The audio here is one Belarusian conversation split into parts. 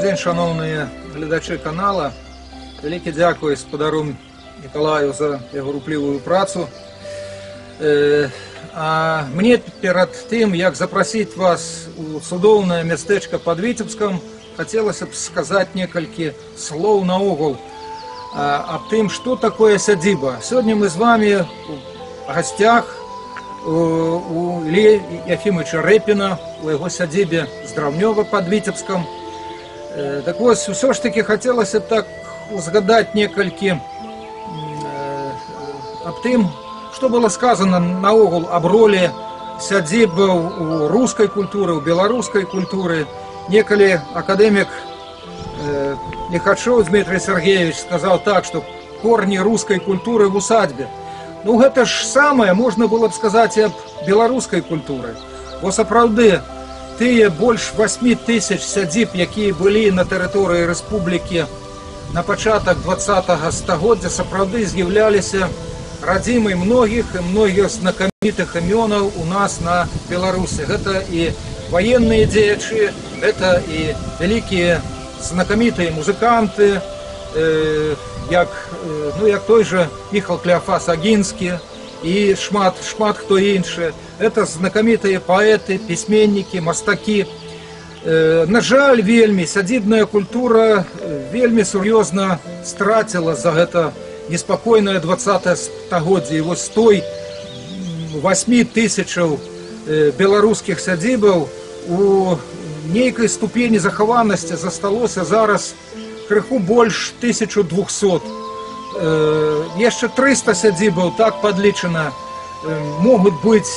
день, шановні глядачі канала. Велике дякую сподару Миколаю за його рупливую працу. А мне перед тем, як запросить вас у цудоўнае местечко под Витебском, хотелось бы сказать несколько слов наогул об тем, что такое сядзіба. Сегодня мы с вами в гостях у Іллі Ефімовича Репіна, у его сядзібе Здравнёва под Витебском. Так вот, все ж таки хотелось бы так узгадать несколько об тем, что было сказано наогул об роли сядзібаў у русской культуры, у белорусской культуры. Неколи академик Лихачев Дмитрий Сергеевич сказал так, что корни русской культуры в усадьбе. Ну, это ж самое можно было бы сказать и об белорусской культуры. Бо сапраўды, тыя больш 8 тысяч сядзіб, якія былі на тэрыторыі рэспублікі на пачатак 20-го стагоддзя, сапраўды з'яўляліся радзімай многіх і многіх знакамітых імёнаў у нас на Беларусі. Гэта і военные дзеячы, это і вялікія знакамітыя музыканты, як той же Міхал Клеафас Агінскі і шмат хто іншы. Это знакамітыя паэты, пісьменнікі, мастакі. На жаль, вельмі сядзібная культура вельмі сур'ёзна страціла за гэта неспакойнае 20-е стагоддзе. І вось той 8 тысячаў беларускіх сядзібаў у нейкай ступені захаванасці засталося зараз крыху больш 1200. Яшчэ 300 сядзібаў, так падлічана, могуць быць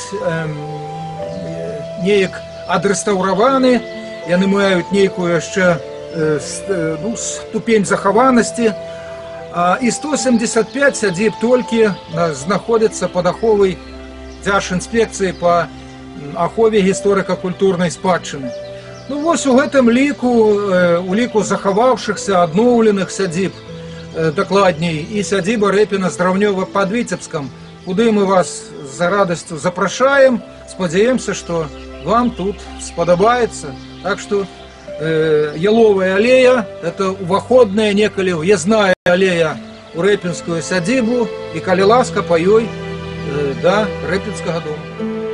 неяк адрэстаўраваны, яны маюць нейкую яшчэ ступень захаванасці, і 175 сядзіб толькі знаходзяцца пад аховай Дзяржінспекцыі па ахове гісторыка-культурнай спадчыны. Ну вось у гэтым у ліку захаваўшыхся адноўленых сядзіб, дакладней, і сядзіба Рэпіна Здравнёва под Витебском, куды мы вас за радасцю запрашаем. Спадзяемся, што вам тут спадабаецца. Так што Яловая алея – это уваходная, некалі ўязная алея у Рэпінскую сядзібу, і калі ласка, па ёй да Рэпінскага дома.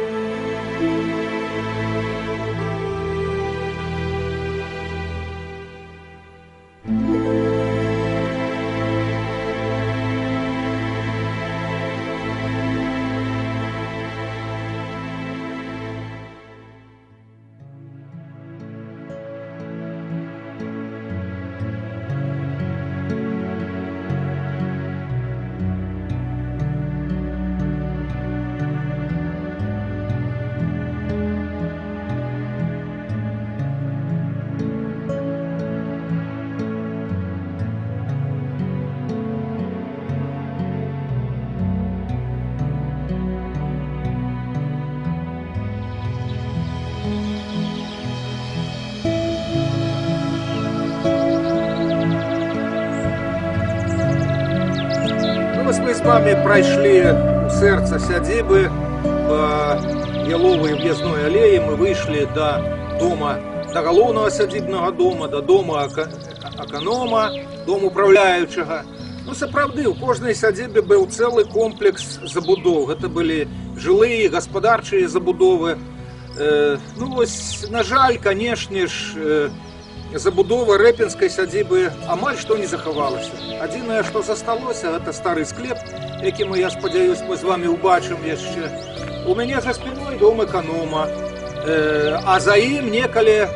Мы с вами пройшли у сердца сядзібы по Яловой въездной аллее. Мы вышли до дома, до галоўнага сядзібнага дома, до дома аканома, дом управляючага. Ну, сапраўды, у кожнай сядзібе быў цэлы комплекс забудоў. Гэта былі жылыя, гаспадарчыя забудовы. Ну, вось, на жаль, канешне ж, забудова Рэпінскай сядзібы амаль што не захавалася. Адзінае, што засталося, гэта стары склеп, які мы, я спадзяюсь, мы з вами ўбачым яшчэ. У мяне за спіной дом эканома, а за ім некалі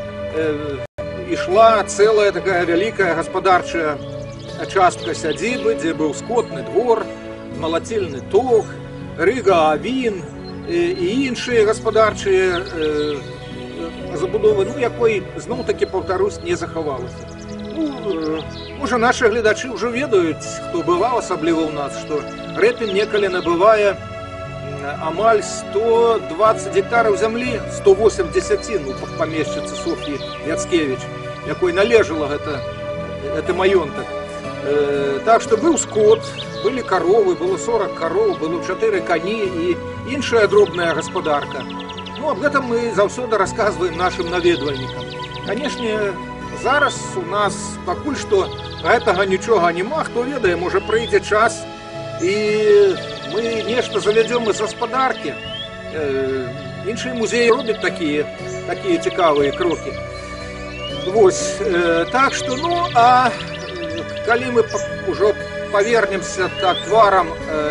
ішла цэлая такая вялікая гаспадарчая частка сядзібы, дзе быў скотны двор, малацільны тог, рыга, авін і іншыя гаспадарчыя забудовы, ну, якой, зноў-такі, паўтарусь, не захавалася. Ну, можа, нашы гледачы ўжо ведаюць, хто бываў, асабліва ў нас, што Рэпін некалі набывае амаль 120 гектараў зямлі, 108 дзесяцін у памешчыцы Соф'і Яцкевіч, якой належала гэты маёнтак. Так што быў скот, былі каровы, было 40 кароў, было 4 кані і іншая дробная гаспадарка. Ну, об гэтым мы заўсёды расказваем нашым наведвальнікам. Канешне, зараз у нас пакуль што гэтага нічога няма, хто ведае, можа прыйдзе час і мы нешта завядзём з гаспадаркі. Іншыя музеі робяць такія цікавыя крокі. Вось, так што, ну, а калі мы ўжо павернемся так тварам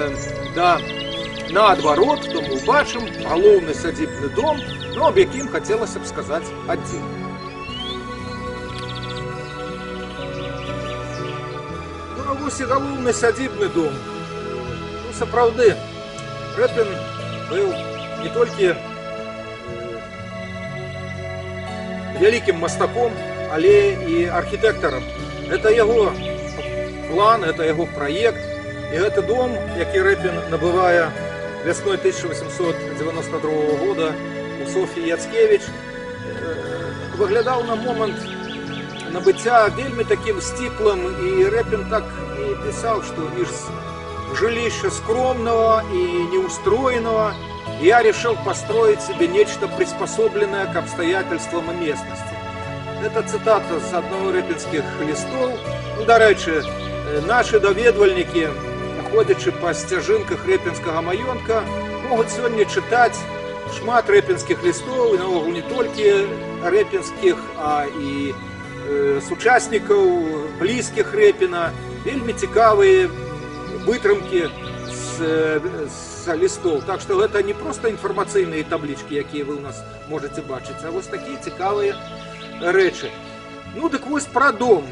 наадварот, то мы ўбачым галоўны сядзібны дом, ну, аб якім хацелася б сказаць адзін. Ну, а вось і галоўны сядзібны дом. Ну, сапраўды, Рэпін быў не толькі вялікім мастаком, але і архітэктарам. Гэта яго план, гэта яго праект, і гэты дом, які Рэпін набывае вясной 1892 года у Софіі Яцкевіч, выглядаў на момант набыцця вельмі такім сціплым, і Рэпін так і пісаў, што из жилища скромного и неустроенного я решил построить себе нечто приспособленное к обстоятельствам и местности. Это цитата с одного рэпінскіх листов. Ну, дарэчы, наши даведвальнікі, ходячы па сцяжынках рэпінскага маёнтка, могуць сёння чытаць шмат рэпінскіх лістоў, і наогул не толькі рэпінскіх, а і сучаснікаў, блізкіх Рэпіна, вельмі цікавыя вытрымкі з лістоў. Так што гэта не проста інфармацыйныя таблічкі, якія вы ў нас можаце бачыць, а вось такія цікавыя рэчы. Ну, дык вось пра дом.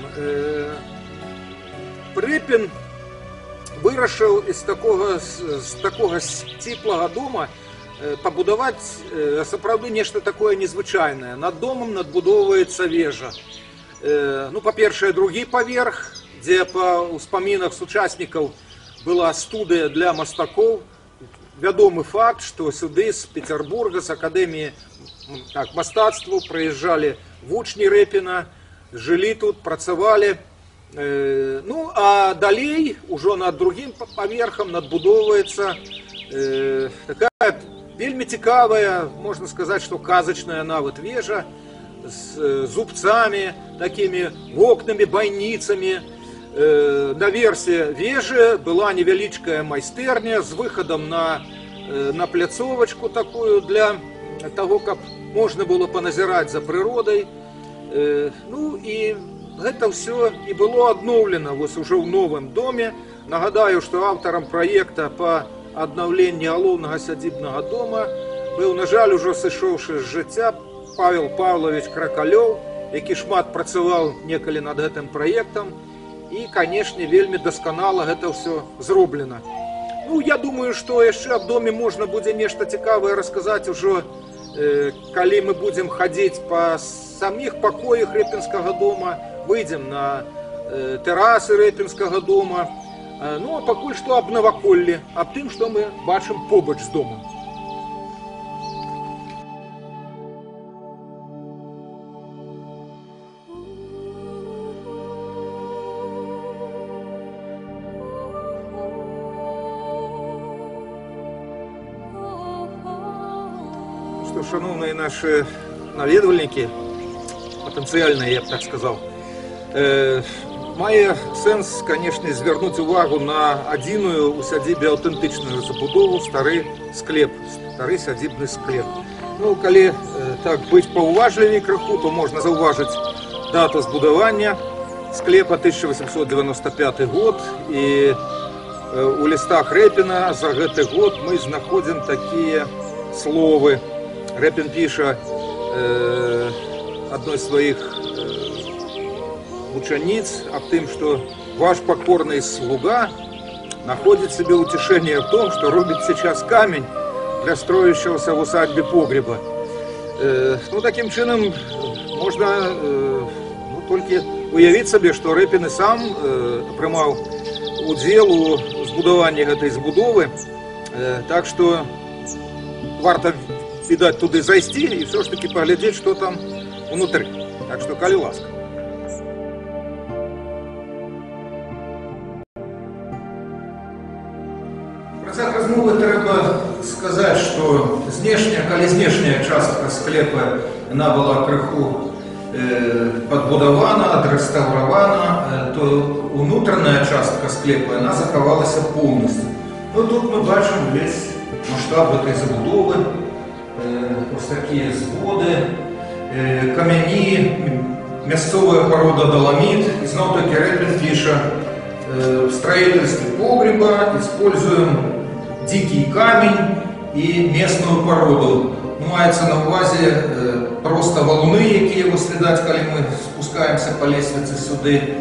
Рэпін вырашыў з такога сціплага дома пабудаваць сапраўды нешта такое незвычайнае. Над домам надбудоўваецца вежа. Ну, па-першае, другі паверх, дзе па ўспамінах сучаснікаў была студыя для мастакоў. Вядомы факт, што сюды з Петербурга, з акадэміі мастацтваў прыязджалі вучні Рэпіна, жылі тут, працавалі. Ну, а далей, ужо над другім паверхам надбудоўваецца такая вельмі цікавая, можна сказаць, што казачная нават вежа з зубцамі, такімі вокнамі, байніцамі. На версе вежы была невялічкая майстэрня з выхадам на пляцовачку такую для того, каб можна было паназіраць за прыродай. Ну і гэта ўсё і было адноўлена вось ужо ў новым доме. Нагадаю, што аўтарам праекта па аднаўленні галоўнага сядзібнага дома быў, на жаль, ужо сышоўшы з жыцця Павел Павлович Кракалёў, які шмат працаваў некалі над гэтым праектам. І, канешне, вельмі дасканала гэта ўсё зроблена. Ну, я думаю, што яшчэ аб доме можна будзе нешта цікавае расказаць ужо, калі мы будзем хадзіць па саміх пакоях рэпінскага дома, выйдзем на тэрасы рэпінскага дома. Ну, а пакуль што аб наваколлі, аб тым, што мы бачым побач з домам. Шановные наши наведвальнікі, патэнцыяльныя, я б так сказаў, мае сэнс, канешне, звярнуць увагу на адзіную ў сядзібе аўтэнтычную забудову, стары склеп, стары сядзібны склеп. Ну, калі так быць паўважлівей крыху, то можна заўважыць дату збудавання склепа 1895 год, і у лістах Рэпіна за гэты год мы знаходзім такія словы. Рэпін піша адной з сваіх вучаніц аб тым, што ваш покорный слуга находит себе утешение в том, что рубит сейчас камень для строящегося в усадьбе погреба. Ну, таким чынам можна толькі уявіць сабе, што Рэпін і сам прымаў удзел у збудаванні гэтай збудовы, так што варта, відаць, туды зайсці і все ж таки паглядзець, што там унутры. Так што, калі ласка. В працах размовы трэба сказаць, што калі знешняя частка склепа яна была крыху падбудавана, адрэстаўравана, то унутраная частка склепа, яна захавалася поўнасцю. Ну, тут мы бачым весь масштаб этой забудовы, ось такие своды, камяні, мясцовая порода доломит. И снова-таки Рэпин пишет: в строительстве погреба используем дикий камень и местную породу. Ну, маецца на увазе просто валуны, якія вось відаць, калі мы спускаемся по лестнице сюды.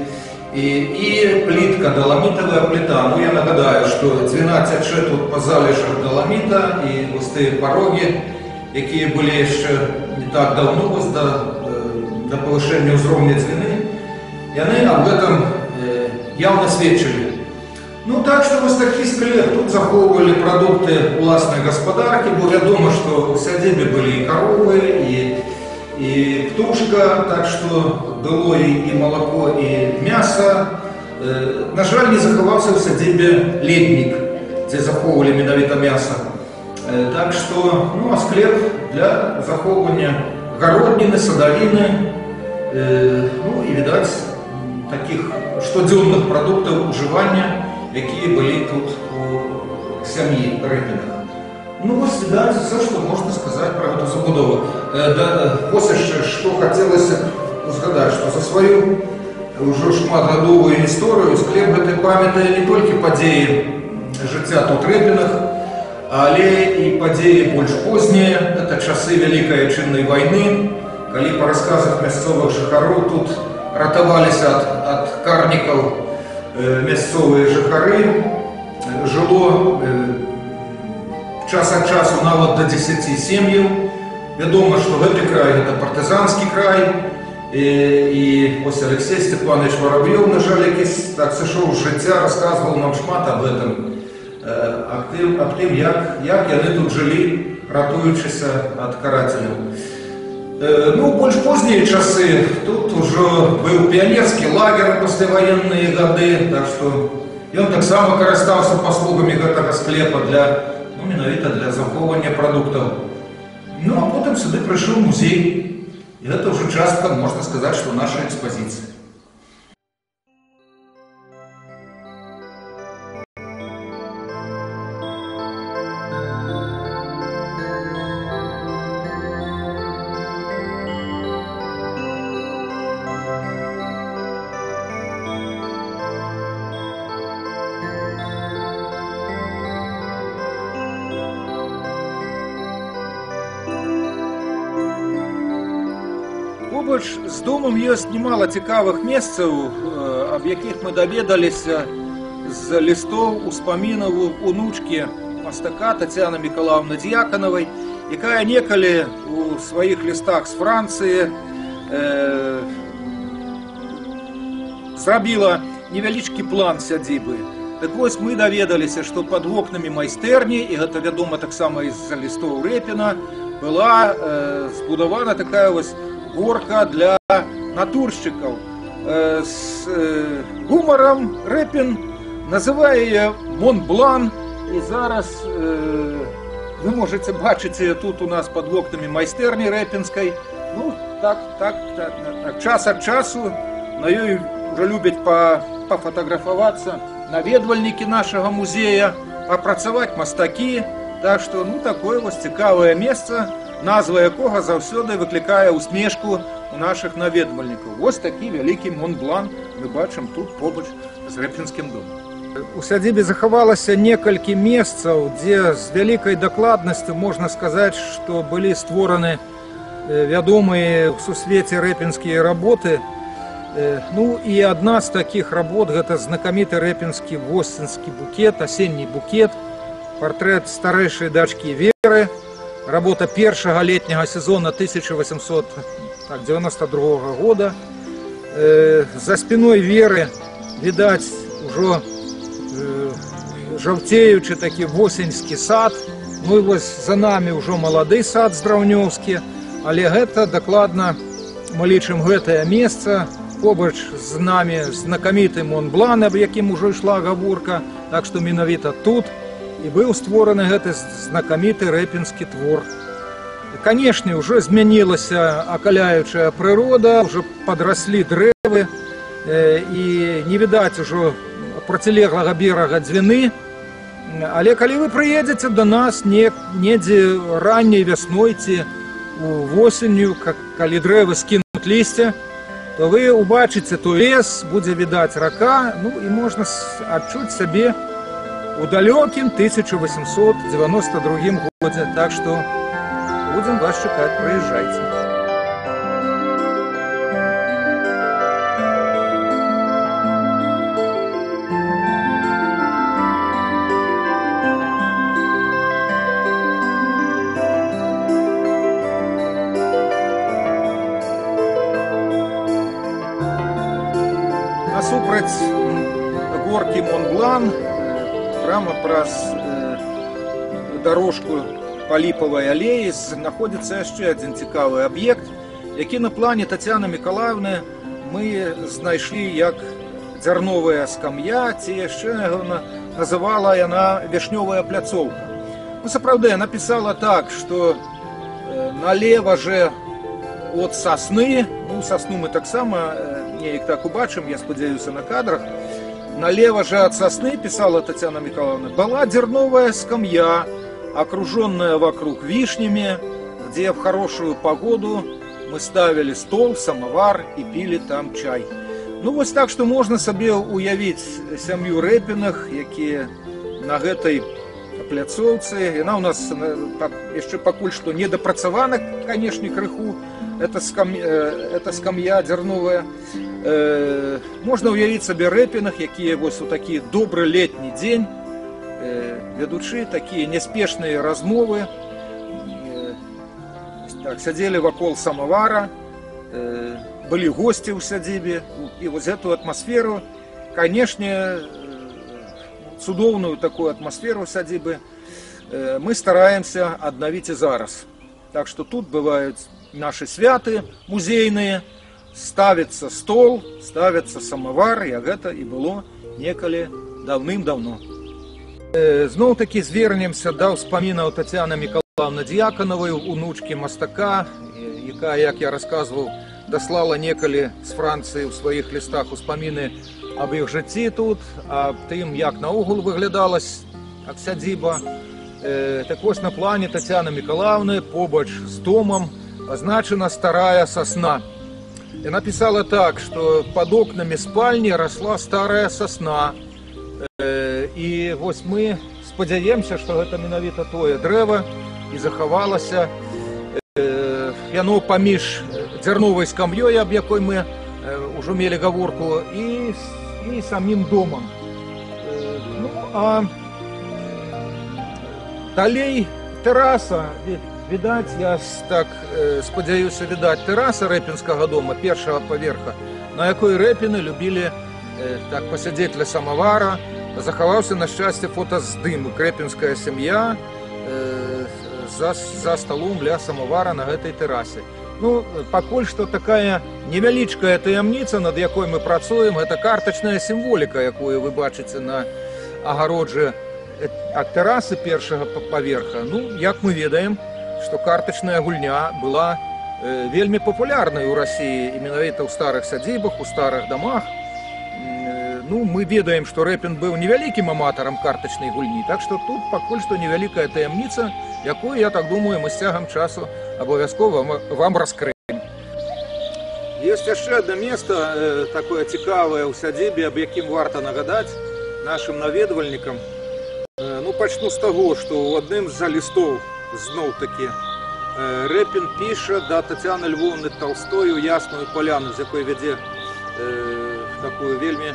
И плитка, доломитовая плита. Ну, я нагадаю, что 12 тече тут по залежах доломита, и вот те пороги, якія были еще не так давно, вот до повышения уровня длины, и они об этом явно сведчили. Ну, так что вот такі склеп, тут захоўвалі продукты уласной господарки, бо вядома, что в сядзібе были и коровы, и птушка, так что было и молоко, и мясо. На жаль, не захаваўся в сядзібе летник, где захоўвалі менавіта мясо. Так что, ну, а склеп для захоўвання гародніны, садавіны, ну, и, видать, таких штодзённых продуктов уживания, якія были тут у сям'і Рэпіных. Ну, вот, видать, все, что можно сказать про эту забудову. Вот еще, что хотелось сказать, что за свою уже шматгадовую историю склеп гэты памятае не только падзеі жыцця тут Рэпіных, але и падзеі больш позднія. Это часы Великой Отчинной войны, калі по рассказах мясцовых жыхароў тут ратаваліся от карнікаў мясцовыя жыхары, жыло час от часу нават до 10 сем'яў. Вядома, что гэты край — это партызанскі край, и ось Алексей Степанович Воробьев, на жаль, які так сышоў з жыцця, рассказывал нам шмат об этом, об тым, як яны тут жылі, ратуючыся ад карателяў. Ну, больш поздние часы тут уже был пионерский лагерь пасляваенныя гады, так что ён таксама карыстаўся паслугамі гэтага склепа для, ну, менавіта для захоўвання продуктов. Ну, а потом сюда пришел музей. И это уже часто, можно сказать, что наша экспозиция. Побач з домом ёсць немало цікавых месцаў, аб якіх мы даведаліся з лістоў успамінаў унучкі мастака Тацяны Мікалаўны Д'яканавай, якая некалі у сваіх лістах з Францыі зрабіла невялічкі план сядзібы. Так вось мы даведаліся, што пад вокнамі майстэрні, і гэта вядома таксама з-за лістоў Рэпіна, была збудавана такая вось горка для натуршчыкаў. С гумаром Рэпін называе яе Монблан, і зараз вы можете бачыць яе тут у нас пад вокнамі майстэрні рэпінскай. Ну, так час ад часу на ёй уже любяць пафотаграфавацца наведвальнікі нашага музея, папрацаваць мастакі. Так что, ну, такое вось цікавае месца, назва якога заўсёды выклікае усмешку у наших наведвальнікаў. Вось такі вялікі Монблан мы бачым тут побач з Рэпінскім домам. У сядзібе захавалася некалькі месцаў, дзе з вялікай дакладнасцю можна сказаць, што былі створаны вядомыя ў сусвеце рэпінскія работы. Ну, і адна з такіх работ — гэта знакаміты рэпінскі восеньскі букет, асенні букет, партрэт старэйшай дачкі Веры, работа першага летняга сезона 1892 года. За спиной Веры відаць ужо жаўцеючы такі восеньскі сад. Ну і вось за нами ўжо малады сад здраўнёўскі, але гэта дакладна мы лічым гэтае месца. Побач з нами знакаміты Монблан, аб якім ужо ішла гаворка, так што менавіта тут і быў створаны гэты знакаміты рэпінскі твор. Канешне, уже змянілася акаляючая прырода, уже падраслі дрэвы, і не відаць ужо процілеглага берага Двіны. Але калі вы прыедзеце да нас недзе ранняй вясной ці восенню, калі дрэвы скінуць лісце, то вы убачыце той лес, будзе відаць рака, ну і можна адчуць сябе у далёкім 1892 годзе. Так што будзем вас чакаць, прыязджайце. Насупраць горкі Монблан, прямо праз дорожку па ліпавай алеі знаходзіцца яшчэ адзін цікавы аб'ект, які на плане Тацяны Мікалаеўны мы знайшлі як дзярновая скам'я, ці яшчэ называла яна вішнёвая пляцоўка. Ну, сапраўды, яна пісала так, што налева же от сасны, ну, сасну мы таксама неяк так убачым, я спадзяюся, на кадрах, налево же от сосны, писала Татьяна Миколаевна, была дерновая скамья, окруженная вокруг вишнями, где в хорошую погоду мы ставили стол, самовар и пили там чай. Ну, вот так, что можно себе уявить сям'ю Рэпіных, якія на гэтай пляцоўцы. Яна у нас яшчэ пакуль што недапрацавана, канешне, крыху. Это скам'я дзярновая. Можна ўявіць сабе Рэпіных, якія вось у такі добры летні дзень, вядучы такія няспешныя размовы, так, сядзелі вакол самавара, былі госці ў сядзібе, і вось гэту атмасферу, канешне, цудоўную такую атмасферу сядзібы мы стараемся аднавіць і зараз. Так што тут бываюць нашы святы музейныя, ставіцца стол, ставіцца самавар, як гэта і было некалі даўным-даўно. Зноў-такі звернемся да ўспамінаў Тацяны Мікалаеўны Д'яканавай, унучкі мастака, якая, як я расказваў, даслала некалі з Францыі ў сваіх лістах успаміны аб іх жыцці тут, аб тым, як наогул выглядала сядзіба. Так вось на плане Тацяны Мікалаеўны побач з домам азначана старая сосна. Яна пісала так, што пад окнамі спальні расла старая сосна. І вось мы спадзяемся, што гэта менавіта тое дрэва і захавалася. Яно паміж дзярновай скам'ёй, аб якой мы ўжо мелі гаворку, і самім домам. Ну, а далей тэраса, відаць, я так спадзяюся, відаць, тэраса рэпінскага дома, першага паверха, на якой Рэпіны любілі так пасядзець ля самавара. Захаваўся, на шчасце, фотаздымак. Рэпінская сям'я за сталом ля самавара на гэтай тэрасе. Ну, пакуль што такая невялічкая таямніца, над якой мы працуем, гэта картачная сімволіка, якую вы бачыце на агароджы ад тэрасы першага паверха. Ну, як мы ведаем, што картачная гульня была вельмі папулярнай у Расіі, і менавіта ў старых сядзібах, у старых дамах. Ну, мы ведаем, што Рэпін быў невялікім аматарам картачнай гульні, так што тут пакуль што невялікая таямніца, якую, я так думаю, мы з цягам часу абавязкова вам раскрыем. Ёсць яшчэ адно месца такое цікавае ў сядзібе, аб якім варта нагадаць нашым наведвальнікам. Ну, пачну з таго, што ў адным з лістоў зноў-такі Рэпін піша да Тацяны Львовны Талстой у Ясную Паляну, з якой вядзе такую вельмі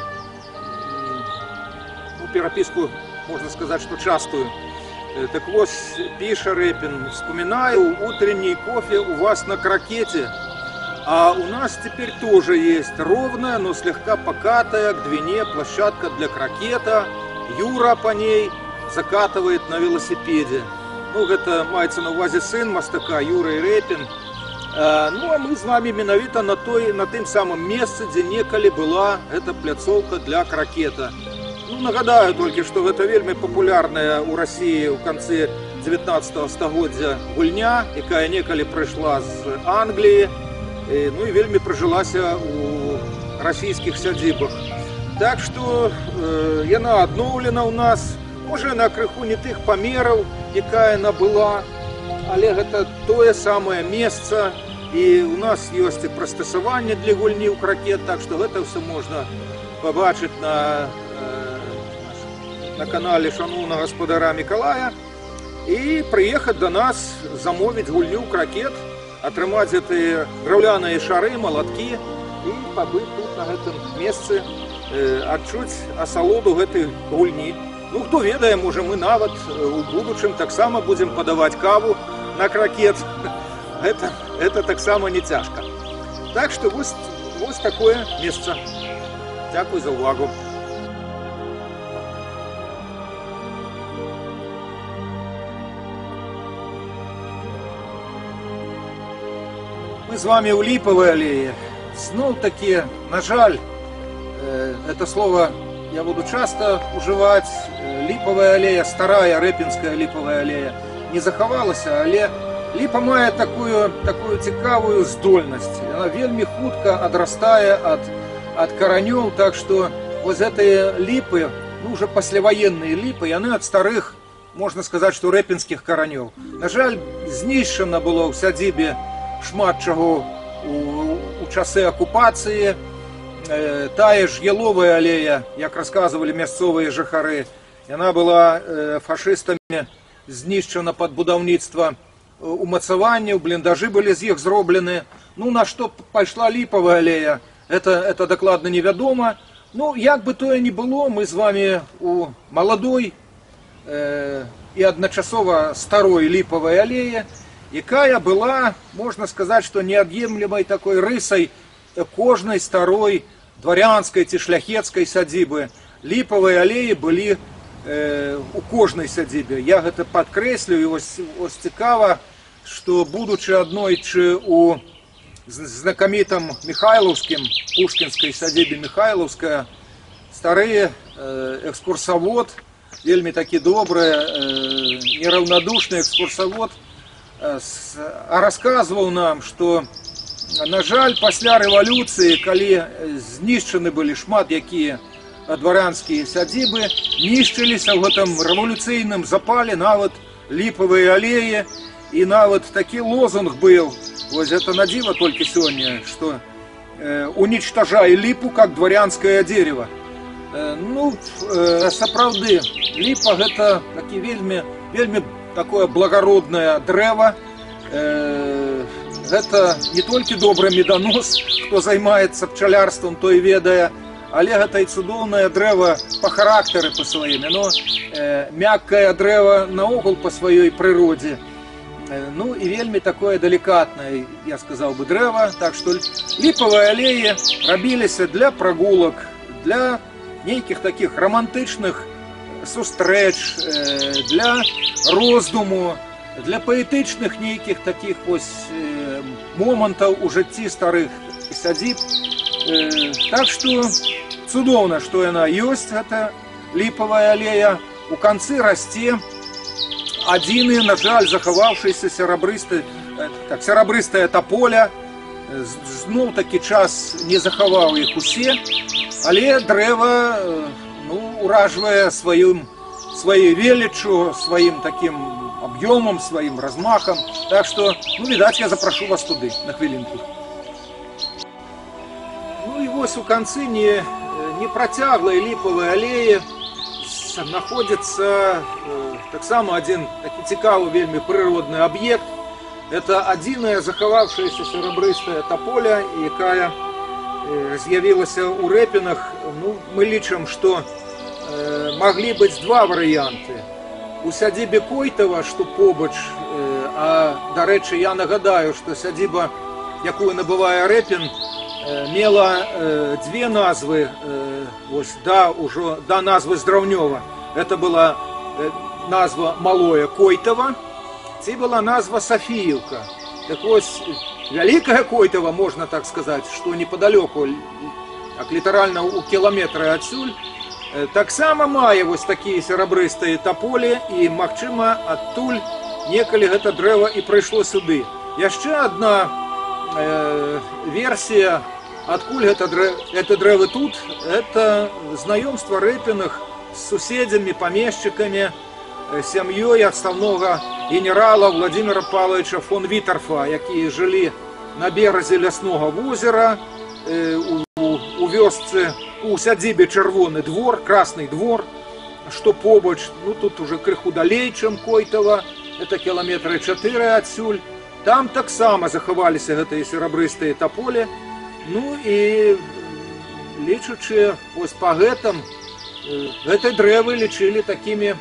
перапіску, можно сказать, что частую. Так вот, пиша Рэпин: «Вспоминаю утренний кофе у вас на крокете, а у нас теперь тоже есть ровная, но слегка покатая к Двине площадка для крокета. Юра по ней закатывает на велосипеде». Ну, это маецца на увазе сын мастака, Юра и Рэпин. Ну, а мы с вами менавіта на тым самым месцы, где некалі была эта пляцоўка для крокета. Ну, нагадаю толькі, што гэта вельмі папулярная ў Расіі ў канцы 19 стагоддзя гульня, якая некалі прыйшла з Англіі, ну і вельмі прыжылася у расійскіх сядзібах. Так што яна адноўлена ў нас, можа яна крыху не тых памераў, якая яна была, але гэта тое самае месца, і у нас ёсць і прыстасаванне для гульні ў кракет, так што гэта ўсё можна пабачыць на канале шаноўнага гаспадара Мікалая і прыехаць да нас, замовіць гульню ў кракет, атрымаць гэтыя драўляныя шары, малаткі і пабыць тут на гэтым месцы, адчуць асалоду гэтай гульні. Ну, хто ведае, можа, мы нават у будучым таксама будзем падаваць каву на кракет. Это таксама не цяжка. Так што вось такое месца. Дзякуй за ўвагу. Мы с вами у Липовой аллее. Снова-таки, на жаль, это слово я буду часто уживать. Липовая аллея, старая Рэпінская Липовая аллея, не захавалась, але Липа мае такую цікавую здольнасць. Она вельмі хутка адрастае ад каранёў, так што вось гэтыя ліпы, ну, уже пасляваенныя ліпы, яны ад старых, можна сказаць, што рэпінскіх каранёў. На жаль, знішчана было ў сядзібе шмат чаго у часы акупацыі. Тая ж Яловая алея, як расказвалі мясцовыя жыхары, яна была фашыстамі знішчана пад будаўніцтва умацаванняў, бліндажы былі з іх зроблены. Ну, на што пайшла Ліповая алея, это дакладна невядома. Ну, як бы тое ні было, мы з вами у маладой і адначасова старой Ліповай алее, якая была, можна сказаць, што неад'емлемай такой рысай кожнай старой дварянскай ці шляхецкай сядзібы. Ліповыя алеі былі у кожнай сядзібе. Я гэта падкрэслю, і ось цікава, што будучы аднойчы у знакамітым Михайлаўскім, пушкінскай сядзібе Михайлаўская, стары экскурсавод, вельмі такі добры, нераўнадушны экскурсавод, расказваў нам, што, на жаль, пасля рэвалюцыі, калі знішчаны былі шмат якія дваранскія сядзібы, нішчыліся ў гэтым рэвалюцыйным запале нават Ліповыя алеі, і нават такі лозунг быў, вось это на дзіва толькі сёння, што «Уничтожай липу, как дворянское дерево». Ну, сапраўды, ліпа гэта такі вельмі такое благородное дрэва. Гэта не толькі добры меданос, хто займаецца пчалярствам, той ведае, але гэта і цудоўнае дрэва па характары па сваімі, но мяккае дрэва наогул па сваёй прыродзе. Ну і вельмі такое далікатнае, я сказаў бы, дрэва. Так што ліповыя алеі рабіліся для прагулак, для нейкіх такіх романтычных сустрэч, для роздуму, для паэтычных нейкіх такіх вось момантаў у жыцці старых сядзіб. Так што цудоўна, што яна ёсць, гэта ліповая алея. У канцы расце адзіны, на жаль, захаваўшыся серабрыстая тополя. Зноў такі час не захаваў іх усе, але дрэва уражвае сваёй веліччу, сваім такім аб'ёмам, сваім размахам. Так што, відаць, я запрашу вас туды на хвілінку. Ну і вось у канцы непрацяглай ліповай алеі знаходзіцца таксама адзін такі цікавы вельмі прыродны аб'ект. Это адзіная захаваўшаяся серабрыстая тополя, якая з'явілася ў Рэпінах. Мы лічым, што маглі быць два варыянты. У сядзібе Койтава, што побач, а, дарэчы, я нагадаю, што сядзіба, якую набывае Рэпін, мела дзве назвы, да назвы Здраўнёва. Это была назва Малое Койтава, ці была назва Софіївка. Так вось, Вялікая Койтава, можна так сказаць, што непадалёку, так літаральна у кіламетры адсюль, таксама мае вось такія серабрыстыя таполі, і, магчыма, адтуль некалі гэта дрэва і прыйшло сюды. Яшчэ адна версія, адкуль гэта дрэвы тут, это знаёмства Рэпіных з суседзямі, памешчыкамі, сям'ёй адстаўнога генерала Владимира Павловича фон Вітарфа, якія жылі на беразе ляснога возера, у вёсцы, у сядзібе Чырвоны двор, Красны двор, што побач, ну тут уже крыху далей, чым Койтава, это кіламетры 4 адсюль. Там таксама захаваліся гэтыя серабрыстыя таполі. Ну і лічучы вось па гэтым, гэтай дрэвы лічылі такімі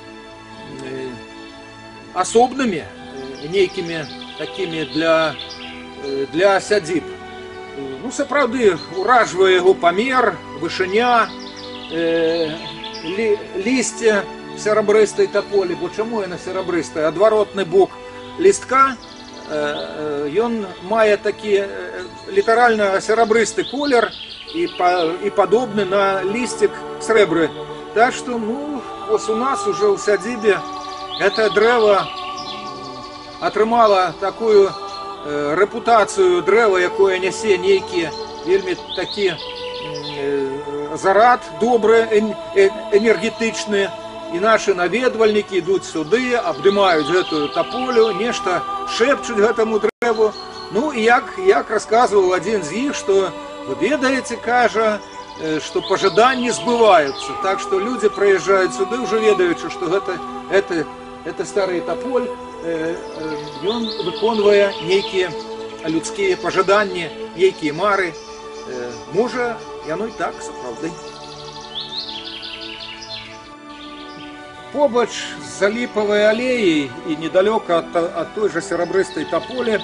асобнымі, нейкімі такімі для сядзіб. Ну, сапраўды, уражвае яго памер, вышыня, лісце серабрыстай таполі. Бо чаму яна серабрыстая? Адваротны бок лістка, ён мае такі літаральна серабрысты колер і падобны на лістик срэбры. Так што, ну, ось у нас уже ў сядзібе гэта дрэва атрымала такую рэпутацыю дрэва, якое нясе нейкі вельмі такі зарад добры, энергетычны, і нашы наведвальнікі ідуць сюды, абдымаюць гэтую таполю, нешта шэпчуць гэтаму дрэву. Ну і як расказваў адзін з іх, што вы ведаеце, кажа, што пажаданні збываюцца. Так што людзі прыязджаюць сюды, уже ведаючы, што гэта стары таполь, ён выконвае нейкія людскія пажаданні, нейкія мары. Можа, яно і так, сапраўды. Побач з заліпавай алеяй і недалёка ад той жа серабрыстай таполі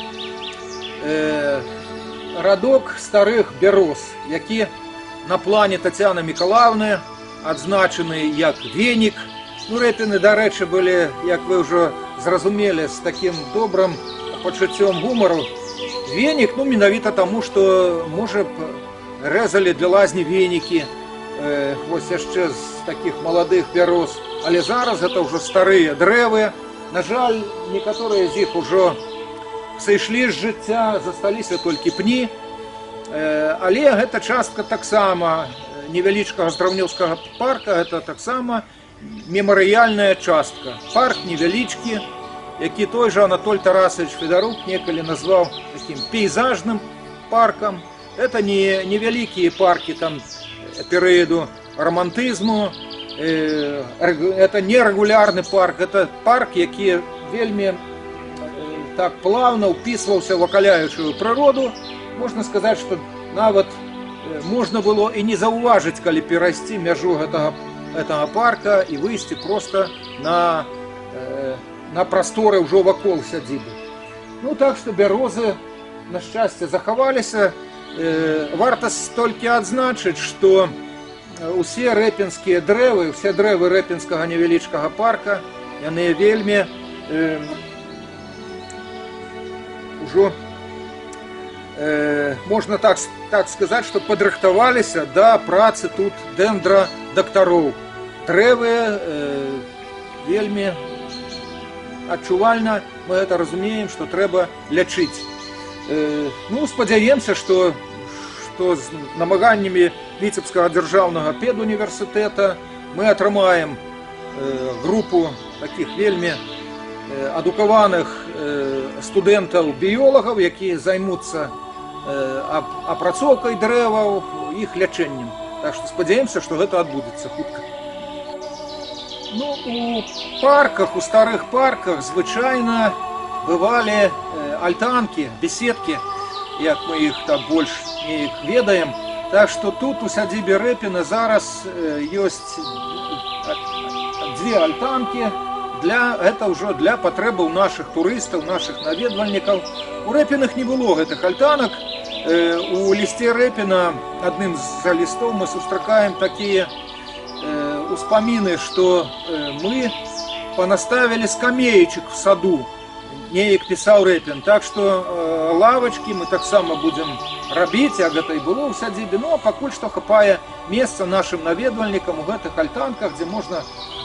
радок старых бяроз, які на плане Тацяны Мікалааўны адзначаны як венік. Ну, Рэпіны, дарэчы, былі, як вы ўжо зразумелі, з такім добрым пачуццём гумару. Венік, ну, менавіта таму, што, можа б, рэзалі для лазні венікі, вось яшчэ з такіх маладых бяроз. Але зараз гэта ўжо старыя дрэвы. На жаль, некаторыя з іх ужо сышлі з жыцця, засталіся толькі пні. Але гэта частка таксама невялічкага здраўнёўскага парка, гэта таксама мемарыяльная частка. Парк невялічкі, які той жа Анатоль Тарасович Федарук некалі назваў такім пейзажным паркам. Это невялікія паркі там перыяду романтызму, это нерэгулярны парк, это парк, які вельмі так плавна ўпісваўся в акаляючую прыроду. Можна сказаць, што нават можна было і не заўважыць, калі перайсці мяжу гэтага парка і выйсці проста на прасторы ўжо вакол сядзібы. Ну так што бярозы, на шчасце, захаваліся. Варта толькі адзначыць, што усе рэпінскія дрэвы, усе дрэвы рэпінскага невялічкага парка, яны вельмі ўжо, можна так сказаць, што падрыхтаваліся да працы тут дэндрадактароў. Дрэвы вельмі адчувальна, мы гэта разумеем, што трэба лячыць. Ну, спадзяемся, што з намаганнямі Віцебскага дзяржаўнага педуніверсітэта мы атрымаем групу такіх вельмі адукаваных студэнтаў-біёлагаў, якія займуцца апрацоўкай дрэваў, іх лячэннем. Так што спадзяемся, што гэта адбудзецца хутка. Ну, у парках, у старых парках звычайна бывалі альтанкі, беседкі, як мы іх там больш неяк ведаем. Так што тут у сядзібе Рэпіна зараз ёсць дзве альтанкі. Гэта ўжо для патрэбаў нашых турыстаў, нашых наведвальнікаў. У Рэпінах не было гэтых альтанак. У лісце Рэпіна, адным з лістоў, мы сустракаем такія успаміны, што мы панаставілі скамеечак в саду, неяк пісаў Рэпін. Так што лавачкі мы таксама будзем рабіць, як гэта і было ў сядзібе. Ну, а пакуль што хапае месца нашым наведвальнікам у гэтых альтанках, дзе можна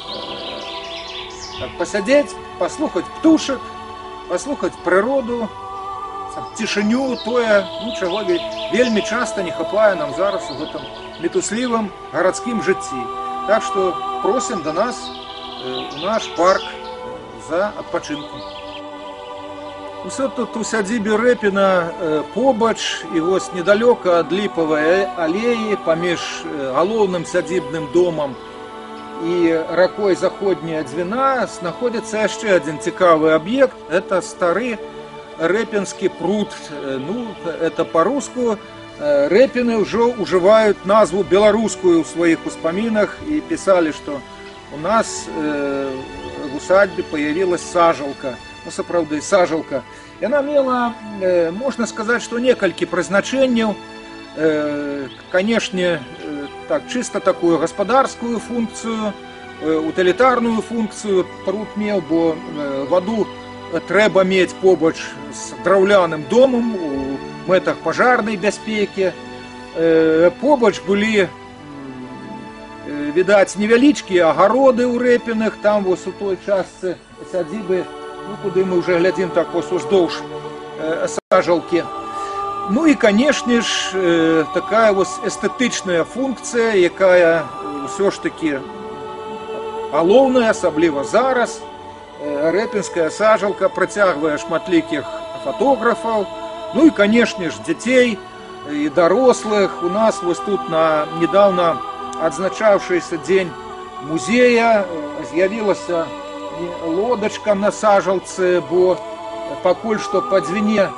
пасядзець, паслухаць птушак, паслухаць прыроду, цішыню, тое, ну, чаго вельмі часта не хапае нам зараз у гэтым мітуслівым гарадскім жыцці. Так што просім да нас у наш парк за адпачынкам. Усё тут у сядзібе Рэпіна побач, і вось недалёка ад ліпавай алеі паміж галоўным сядзібным домам і ракой Заходняя Двіна знаходзіцца яшчэ адзін цікавы аб'ект. Это стары Рэпінскі пруд. Ну, это по-руску. Рэпіны ўжо ўжываюць назву беларускую ў сваіх успамінах і пісалі, што у нас в усадьбе появилась сажалка. Ну, сапраўды, сажалка. Яна мела, можна сказаць, што некалькі прызначэнняў. Канешне, так, чыста такую гаспадарскую функцыю, утылітарную функцыю пруд меў, бо ваду трэба мець побач з драўляным домам у мэтах пажарнай бяспекі. Побач былі, відаць, невялічкія агароды ў Рэпіных, там вось у той частцы сядзібы, ну, куды мы ўжо глядзім так вось уздоўж сажалкі. Ну і, канешне ж, такая вось эстэтычная функцыя, якая ўсё ж такі галоўная, асабліва зараз. Рэпінская сажалка прыцягвае шматлікіх фатографаў, ну і, канешне ж, дзяцей і дарослых. У нас вось тут на недавно адзначаўшыся дзень музея з'явілася лодачка на сажалцы, бо пакуль што па Двіне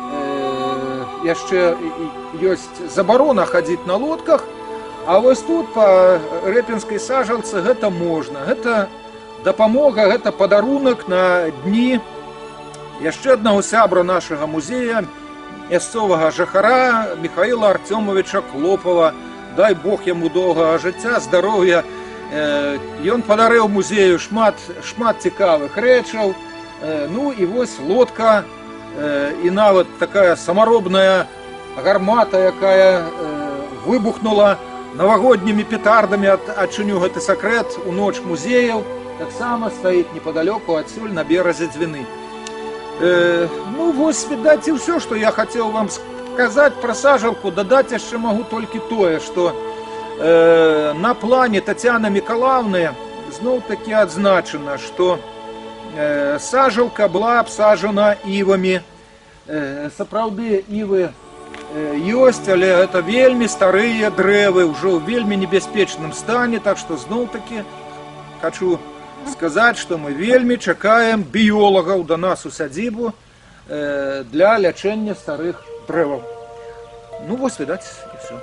яшчэ ёсць забарона хадзіць на лодках, а вось тут па Рэпінскай сажалцы гэта можна. Гэта дапамога, гэта падарунак на дні яшчэ аднаго сябра нашага музея, мясцовага жыхара Михаіла Артёмовича Клопава. Дай Бог яму доўгага жыцця, здароўя. Ён падарыў музею шмат цікавых рэчаў. Ну і вось лодка, і нават такая самаробная гармата, якая выбухнула навагоднімі петардамі, адчыню гэты сакрэт, у ноч музеяў, таксама стаіць непадалёку адсюль на беразе Двіны. Ну вось, відаць, і ўсё, што я хацеў вам сказаць пра сажалку. Дадаць яшчэ магу толькі тое, што на плане Тацяны Мікалаўны зноў-такі адзначана, што сажалка была абсаджана івамі. Сапраўды, івы ёсць, але гэта вельмі старыя дрэвы, ўжо ў вельмі небяспечным стане, так што зноў-такі хачу сказаць, што мы вельмі чакаем біёлагаў да нас у сядзібу для лячэння старых дрэваў. Ну вось, відаць, і все.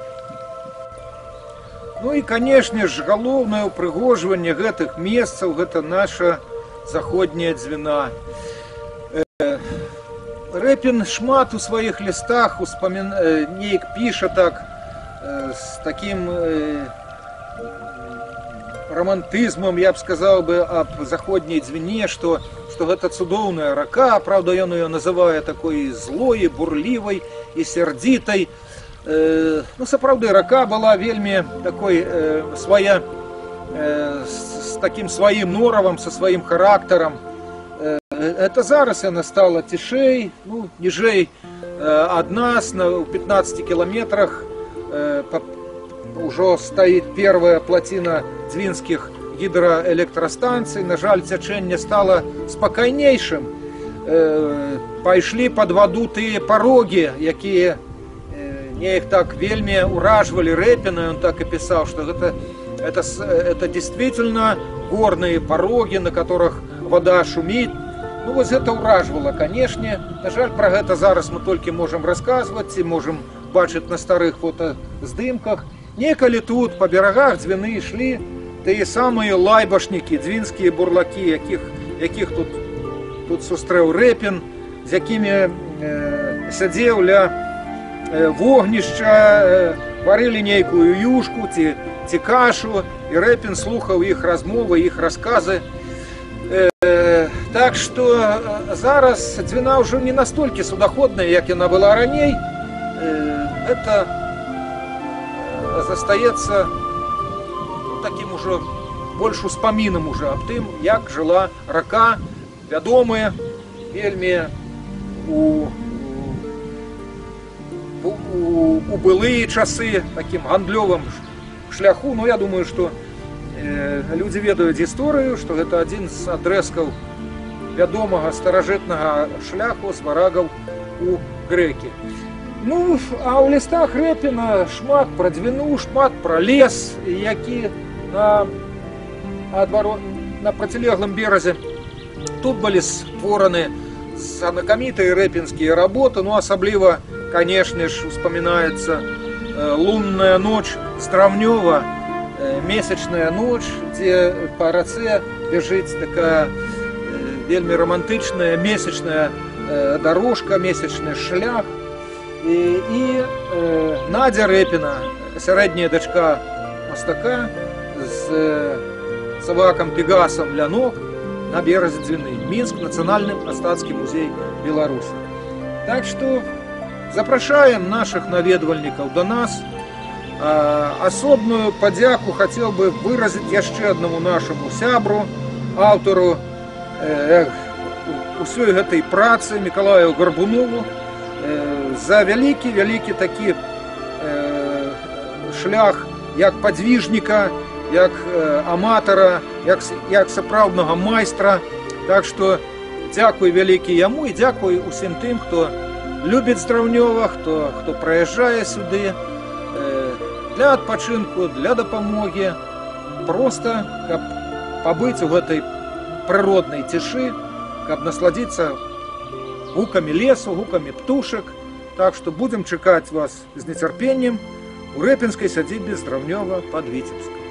Ну і, канешне ж, галоўнае ўпрыгожванне гэтых месцаў гэта наша Заходняя Двіна. Рэпін шмат у сваіх лістах неяк піша так, з такім романтызмам, я б сказаў бы, аб Заходняй Двіне, што гэта цудоўная рака. Праўда, ён ее называе такой злой, бурлівай і сярдзітай. Ну, сапраўды, рака была вельмі такой з такім сваім норавам, са сваім характарам. Это зараз яна стала цішэй, ну, ніжэй ад нас, у 15 кіламетрах ўжо стаіць первая плаціна двінскіх гідраэлектрастанцый. На жаль, цячэнне стала спакайнейшым. Пайшлі пад ваду тыя парогі, якія неяк так вельмі уражвалі Рэпіна. Он так і пісаў, што это действительно горные пороги, на которых вода шумит. Ну, вот это уражвало, конечно. На жаль, про гэта зараз мы толькі можем расказваць і можем бачыць на старых фотаздымках. Некалі тут па берагах Двіны ішлі тыя самыя лайбашнікі, двінскія бурлакі, якіх тут сустрэў Рэпін, з якімі сядзеў ля вогнішча, варылі нейкую юшку ці кашу, і Рэпін слухаў іх размовы, іх расказы. Так што зараз Двіна ўжо не настолькі судаходная, як яна была раней. это застаецца таким уже больш успамінам уже аб тым, як жыла рака, вядомая вельмі у былые часы таким гандлёвым шляху. Ну, я думаю, что люди ведаюць гісторыю, что гэта адзін з адрэзкаў вядомага старажытнага шляху з варагаў у грэкі. Ну, а ў лістах Рэпіна шмат пра Двіну, шмат пра лес, які на процілеглым беразе. Тут былі створаны знакамітыя рэпінскія работы, ну, асабліва, конечно ж, успоминается лунная ночь Стравнёва, месячная ночь, где по рацэ бежит такая вельмі романтичная месячная дорожка, месячный шлях. И Надя Рэпіна, сярэдняя дачка мастака, з сабакам Пегасам ля ног на березе Двины. Минск, Национальный мастацкі музей Беларуси. Так что запрашаем наших наведвальнікаў до нас. Асобную падзяку хотел бы выразить яшчэ аднаму нашему сябру, аўтару усёй гэтай працы Мікалаю Гарбунову за вялікі такі шлях як падвижніка, як аматара, як сапраўднага майстра. Так что дзякуй вялікі яму і дзякуй усім тым, хто любіць Стравнёва, хто прыязджае сюды для адпачынку, для дапамогі, просто каб пабыць у гэтай прыроднай цішы, каб насладзіцца гукамі лесу, гукамі птушак. Так что будем чакаць вас з нецярпеннем у рэпінскай сядзібе Стравнёва пад Віцебскам.